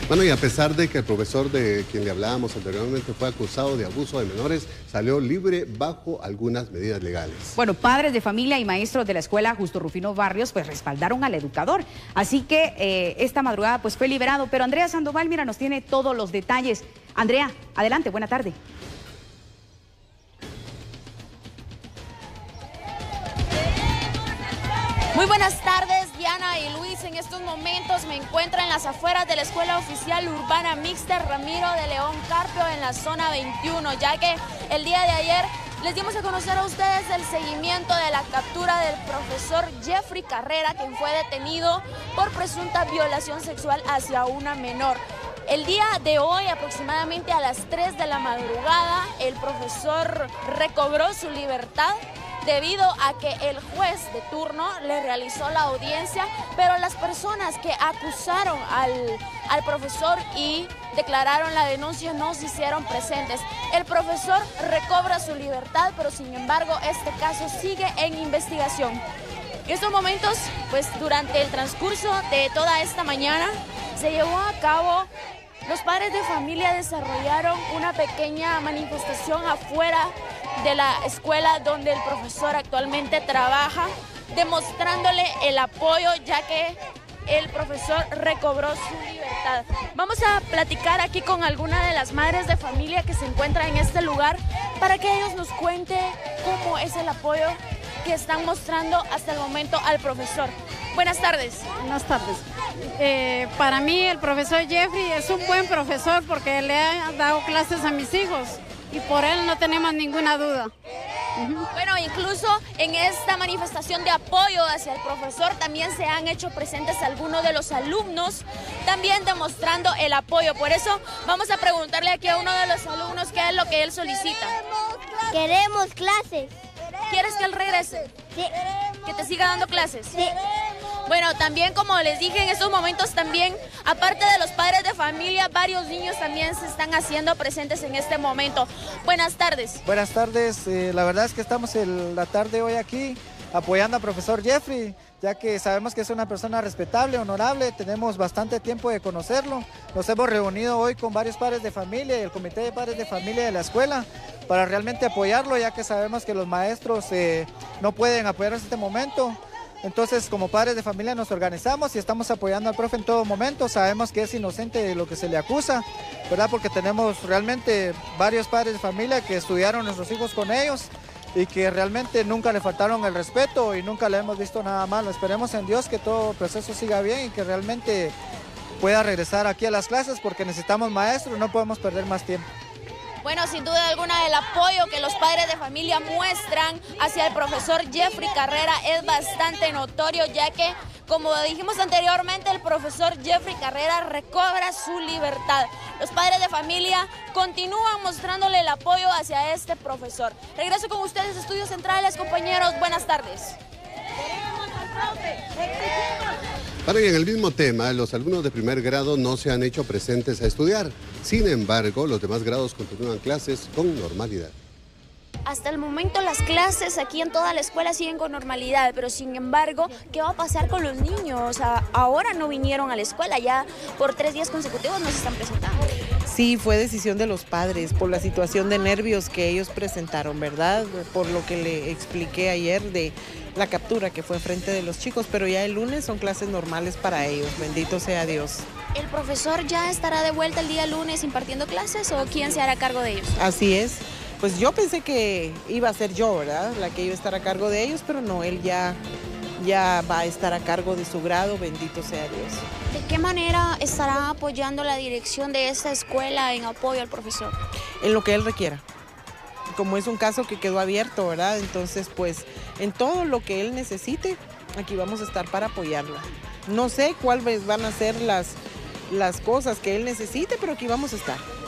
Bueno, y a pesar de que el profesor de quien le hablábamos anteriormente fue acusado de abuso de menores, salió libre bajo algunas medidas legales. Bueno, padres de familia y maestros de la escuela Justo Rufino Barrios pues respaldaron al educador. Así que esta madrugada pues fue liberado. Pero Andrea Sandoval, mira, nos tiene todos los detalles. Andrea, adelante, buena tarde. Muy buenas tardes, Diana y Luis. En estos momentos me encuentro en las afueras de la Escuela Oficial Urbana Mixta Ramiro de León Carpio en la zona 21, ya que el día de ayer les dimos a conocer a ustedes el seguimiento de la captura del profesor Jeffrey Carrera, quien fue detenido por presunta violación sexual hacia una menor. El día de hoy, aproximadamente a las 3 de la madrugada, el profesor recobró su libertad debido a que el juez de turno le realizó la audiencia, pero las personas que acusaron al profesor y declararon la denuncia no se hicieron presentes. El profesor recobra su libertad, pero sin embargo este caso sigue en investigación. En estos momentos, pues durante el transcurso de toda esta mañana, se llevó a cabo, los padres de familia desarrollaron una pequeña manifestación afuera de la escuela donde el profesor actualmente trabaja, demostrándole el apoyo ya que el profesor recobró su libertad. Vamos a platicar aquí con alguna de las madres de familia que se encuentran en este lugar para que ellos nos cuenten cómo es el apoyo que están mostrando hasta el momento al profesor. Buenas tardes. Buenas tardes. Para mí el profesor Jeffrey es un buen profesor porque le ha dado clases a mis hijos y por él no tenemos ninguna duda. Bueno, incluso en esta manifestación de apoyo hacia el profesor también se han hecho presentes algunos de los alumnos, también demostrando el apoyo. Por eso vamos a preguntarle aquí a uno de los alumnos qué es lo que él solicita. Queremos clases. ¿Quieres que él regrese? Sí. ¿Que te siga dando clases? Sí. Bueno, también como les dije en estos momentos también, aparte de los padres de familia, varios niños también se están haciendo presentes en este momento. Buenas tardes. Buenas tardes, la verdad es que estamos en la tarde hoy aquí apoyando al profesor Jeffrey, ya que sabemos que es una persona respetable, honorable, tenemos bastante tiempo de conocerlo. Nos hemos reunido hoy con varios padres de familia y el comité de padres de familia de la escuela para realmente apoyarlo, ya que sabemos que los maestros no pueden apoyar en este momento. Entonces, como padres de familia nos organizamos y estamos apoyando al profe en todo momento. Sabemos que es inocente de lo que se le acusa, ¿verdad? Porque tenemos realmente varios padres de familia que estudiaron nuestros hijos con ellos y que realmente nunca le faltaron el respeto y nunca le hemos visto nada malo. Esperemos en Dios que todo el proceso siga bien y que realmente pueda regresar aquí a las clases porque necesitamos maestros, no podemos perder más tiempo. Bueno, sin duda alguna el apoyo que los padres de familia muestran hacia el profesor Jeffrey Carrera es bastante notorio, ya que, como dijimos anteriormente, el profesor Jeffrey Carrera recobra su libertad. Los padres de familia continúan mostrándole el apoyo hacia este profesor. Regreso con ustedes a Estudios Centrales, compañeros. Buenas tardes. Bueno, y en el mismo tema, los alumnos de primer grado no se han hecho presentes a estudiar. Sin embargo, los demás grados continúan clases con normalidad. Hasta el momento las clases aquí en toda la escuela siguen con normalidad, pero sin embargo, ¿qué va a pasar con los niños? Ahora no vinieron a la escuela, ya por 3 días consecutivos no se están presentando. Sí, fue decisión de los padres por la situación de nervios que ellos presentaron, ¿verdad? Por lo que le expliqué ayer de la captura que fue frente de los chicos, pero ya el lunes son clases normales para ellos, bendito sea Dios. ¿El profesor ya estará de vuelta el día lunes impartiendo clases o quién se hará cargo de ellos? Así es. Pues yo pensé que iba a ser yo, ¿verdad? La que iba a estar a cargo de ellos, pero no, él ya va a estar a cargo de su grado, bendito sea Dios. ¿De qué manera estará apoyando la dirección de esta escuela en apoyo al profesor? En lo que él requiera. Como es un caso que quedó abierto, ¿verdad? Entonces, pues, en todo lo que él necesite, aquí vamos a estar para apoyarlo. No sé cuáles van a ser las cosas que él necesite, pero aquí vamos a estar.